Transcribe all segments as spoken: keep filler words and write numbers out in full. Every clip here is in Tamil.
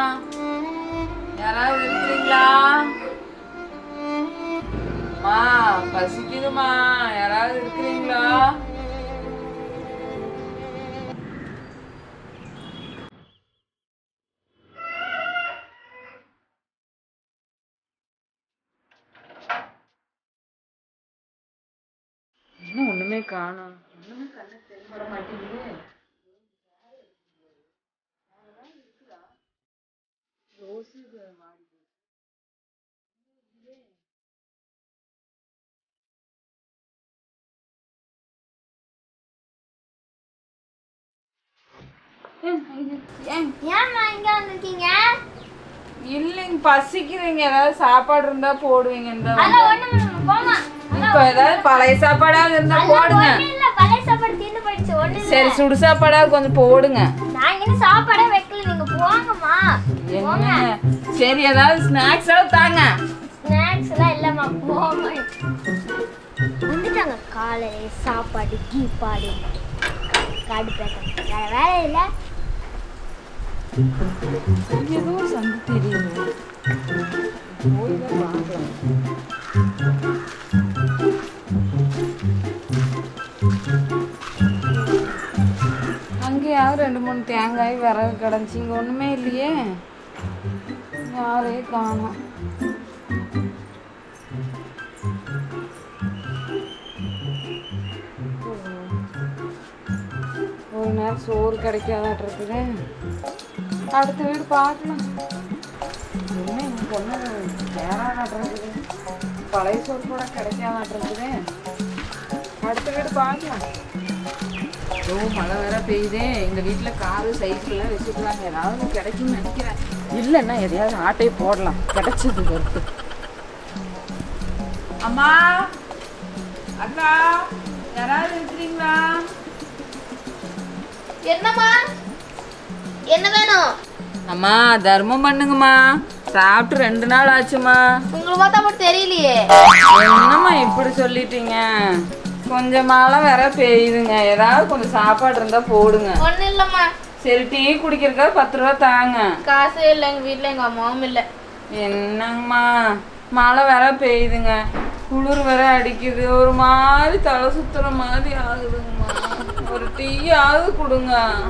யாராவது இருக்கிறீங்களா? அம்மா பசிக்குதுமா, யாராவது இருக்கிறீங்களா? இன்னும் ஒண்ணுமே காணோம். ஒண்ணுமே கண்ணு தென்பட மாட்டேங்குது. இல்லைங்க, பசிக்குதுங்க. ஏதாவது சாப்பாடு இருந்தா போடுவீங்க. இப்ப ஏதாவது பழைய சாப்பாடாவது இருந்தா போடுங்க. சரி, சுடு சாப்பாடாவது கொஞ்சம் போடுங்க. என்ன? சரி, ஏதாவது ஸ்நாக்ஸ் தாங்க. காலையில சாப்பாடு கீப்பாடு காடு பேக்க வேற இல்ல. ஏதோ ஒரு சந்து தெரியுது. அங்கேயாவது ரெண்டு மூணு தேங்காய் விறகு கிடந்துச்சு. இங்கே ஒன்றுமே இல்லையே, யாரையும் காணோம். ஒரு நேரம் சோறு கிடைக்காதாட்டு இருக்குது. அடுத்த வீடு பார்க்கலாம். என்ன எங்கள் பொண்ணு வேறாட்டு இருக்குது. பழைய சோறு கூட கிடைக்காதாட்டு இருக்குது. அடுத்த வீடு பார்க்கலாம். ஓ, மழை வேற பெய்யுதே. இந்த வீட்டில் காரு சைக்கிள்லாம் வச்சுக்கலாங்க. ஏதாவது கிடைக்கும்னு நினைக்கிறேன். இல்லைன்னா எதையாவது ஆட்டையை போடலாம். கிடைச்சது கருத்து. அம்மா, அக்கா, யாராவது இருக்கிறீங்களா? என்னம்மா, என்ன வேணும்? அம்மா, தர்மம் பண்ணுங்கம்மா. சாப்பிட்டு ரெண்டு நாள் ஆச்சுமா. உங்களுக்கு பார்த்தா மட்டும் தெரியலையே. என்னம்மா இப்படி சொல்லிட்டீங்க? கொஞ்சம் மழை வேற பெய்யுதுங்க. ஏதாவது கொஞ்சம் சாப்பாடு இருந்தா போடுங்க. ஒன்றும் இல்லைம்மா. சரி, டீ குடிக்கிறக்கா பத்து ரூபா தாங்க. காசு இல்லை எங்கள் வீட்டில், எங்கள் அம்மாவும் இல்லை. என்னங்கம்மா, மழை வேற பெய்யுதுங்க. குளிர் வேற அடிக்குது. ஒரு மாதிரி தலை சுத்துற மாதிரி ஆகுதுங்கம்மா. ஒரு டீயாவது கொடுங்க.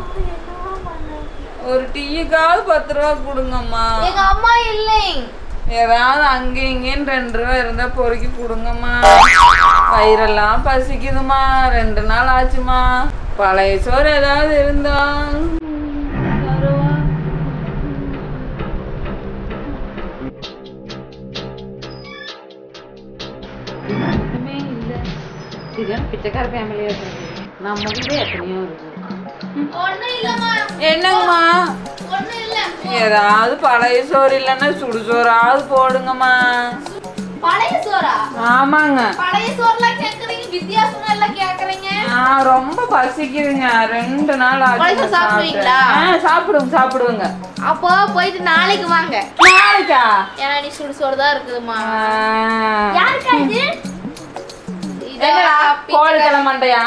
ஒரு டீயுக்காவது பத்து ரூபா கொடுங்கம்மா. எங்க அம்மா இல்லைங்க. ஏதாவது அங்கே இங்கேன்னு ரெண்டு ரூபா இருந்தா பொறுக்கி கொடுங்கம்மா. வயிறெல்லாம் பசிக்குதுமா. ரெண்டு நாள் ஆச்சுமா. பழைய சோறு ஏதாவது இருந்தா பிச்சைக்கார ஃபேமிலியா இருக்கு. நம்ம வீட்டுல எத்தனையோ இருக்கு. என்னங்கம்மா, ஏதாவது பழைய சோறு இல்லைன்னா சுடுசோறாவது போடுங்கம்மா. பழைய சோறா? ஆமாங்க. பழைய சோறுலாம் கேக்குறீங்க, வித்தியாசமா எல்லாம் கேக்குறீங்க. ரொம்ப பசிக்குதுங்க. ரெண்டு நாள் ஆச்சு. சாப்பிடுவீங்களா? சாப்பிடுங்க சாப்பிடுங்க. அப்போ போயிட்டு நாளைக்கு வாங்க. நாளைக்கா? ஏன்னா நீ சுடு சோறு தான் இருக்குதுமா. கோழி தலை மண்டையா?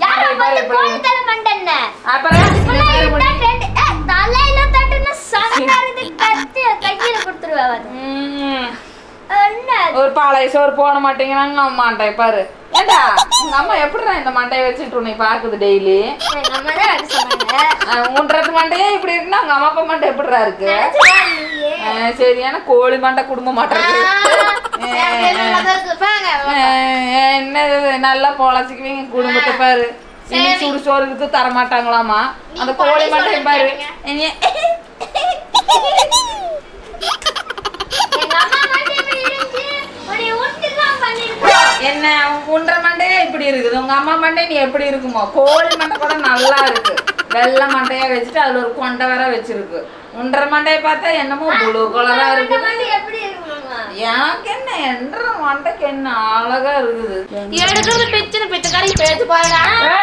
ஒரு பழைய சோறு போட மாட்டேங்கிறாங்க. நம்ம மண்டைய பாரு. ஏண்டா உங்க அம்மா எப்படிடா இந்த மண்டையை வச்சுட்டு உன்னை பாக்குது டெய்லி? உன்றது மண்டையே இப்படி இருக்குன்னா உங்க அம்மா அப்பா மண்டை எப்படிடா இருக்கு? சரியான கோழி மண்டை குடும்ப மாட்டேன். என்ன நல்லா பொழைச்சிக்குவீங்க குடும்பத்தை பாரு. சுடு சோறுக்கு தர மாட்டாங்களாமா. அந்த கோழி மண்டை பாரு. என்ன உன்ற மண்டையா இப்படி இருக்குது? உங்க அம்மா மண்டை நீ எப்படி இருக்குமோ? கோழி மண்டை கூட நல்லா இருக்கு. வெள்ளை மண்டையா வச்சுட்டு அதுல ஒரு கொண்டை வேற வச்சிருக்கு. உன்ற மண்டையை பார்த்தா என்னமோ ப்ளூ கலரா இருக்கு. எனக்கு என்ன என்ற மண்டைக்கு என்ன அழகா இருக்குது. எடுக்கிறது பிச்சை பிச்சைக்காரி பேச்சு பாருங்க.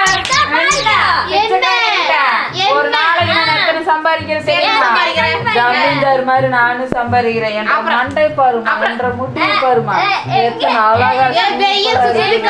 ஒரு நாளைக்கு நான் எத்தனை சம்பாதிக்கிறேன் ஜமீன்தார் மாதிரி நானும் சம்பாதிக்கிறேன். என் மண்டை பாருமா, என்ற முட்டி பாருமா, எத்தனை அழகா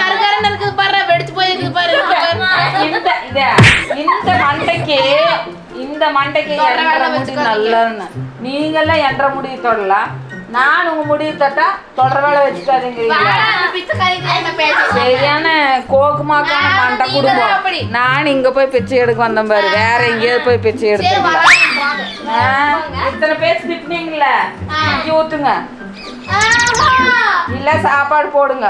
இருக்குது பாரு. வெடிச்சு போய் இருக்குது பாரு. இந்த இந்த மண்டைக்கு இந்த மண்டைக்கு என்ற முடி நல்லன்னு நீங்கெல்லாம் என்ற முடி தொடலாம். நான் உங்க முடிவு தொட்டா தொடர வேலை வச்சுக்காதீங்கிறீங்களா? சரியான கோக்குமாக்கான மண்டை குடும்பம். நான் இங்க போய் பிச்சை எடுக்க வந்தேன் பாரு, வேற எங்கேயாவது போய் பிச்சை எடுத்து இத்தனை பேர் திட்டினீங்களா? இஞ்சி ஊத்துங்க இல்ல சாப்பாடு போடுங்க.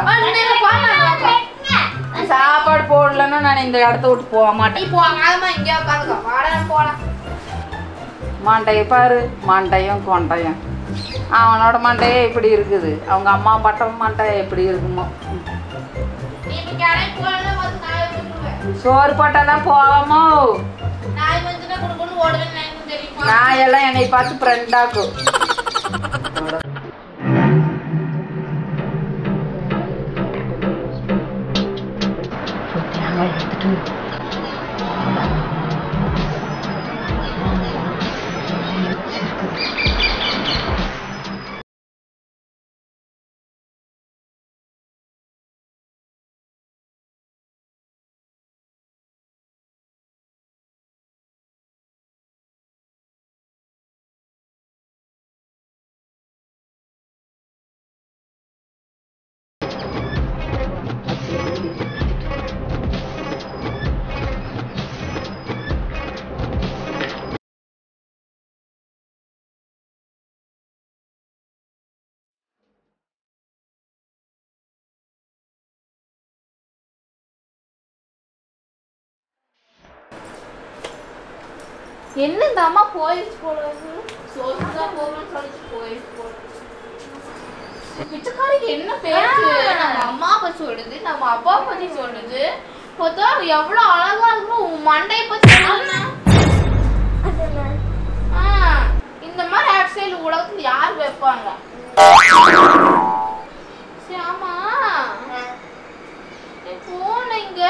சாப்பாடு போடலன்னா நான் இந்த இடத்த விட்டு போக மாட்டேன். மண்டைய பாரு, மண்டையும் கொண்டையும். அவனோட மண்டையே இப்படி இருக்குது, அவங்க அம்மா பட்டம் மண்டைய எப்படி இருக்குமோ. சோறு போட்டாதான் போவாமோ? நான் எல்லாம் என்னை பார்த்து ஃப்ரெண்டாக்கும். என்ன இந்த அம்மா போயிடுச்சு போல, சோறுதான் போகணும்னு சொல்லிட்டு போயிடுச்சு போல. பிச்சைக்காரிக்கு என்ன பேச்சு? நம்ம அம்மா பத்தி சொல்லுது, நம்ம அப்பா பத்தி சொல்லுது. பார்த்தா எவ்வளவு அழகா இருக்கணும். உன் மண்டையை பத்தி இந்த மாதிரி ஹேர் ஸ்டைல் உலகத்துல யார் வைப்பாங்க? ஆமா போன இங்க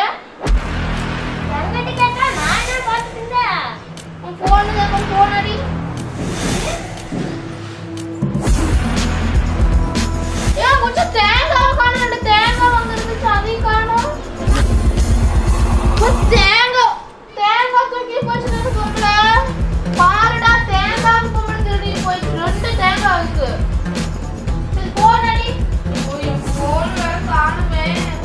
போன் போனடி ஏன் கொஞ்சம் தேங்காய் காணும். ரெண்டு தேங்காய் வந்துருந்துச்சு, அதையும் காணும். தேங்காய் தேங்காய் தூக்கி போச்சு சொல்ற பாருடா. தேங்காய் பொம்மன் திருடி போயிடுச்சு. ரெண்டு தேங்காய் இருக்கு. சரி போனடி. போன் வேற காணுமே.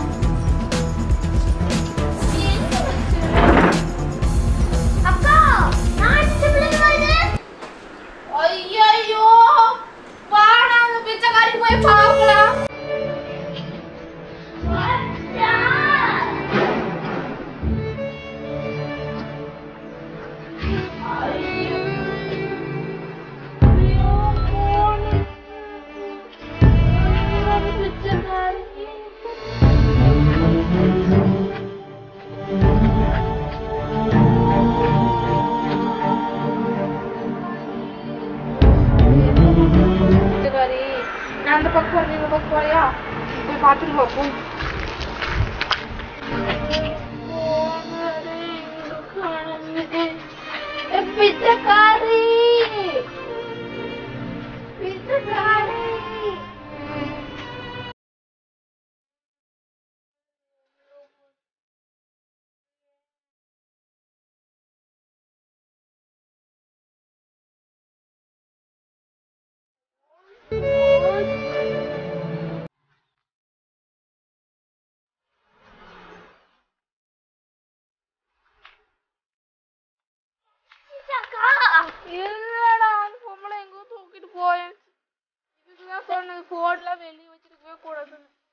ஐயோ வாடா அந்த பிச்சைக்காரி போய் பார்க்கலாம். அந்த பக்கம் நீங்க பக்கம் போறியா? போய் பார்த்துட்டு பார்ப்போம். பிச்சைக்காரி பிச்சைக்காரி இல்லடா, அந்த பொம்பளை எங்கோ தூக்கிட்டு போயிடுச்சு. இதுக்குதான் சொன்னது போன்ல வெளியே வச்சிருக்கவே கூடாதுன்னு.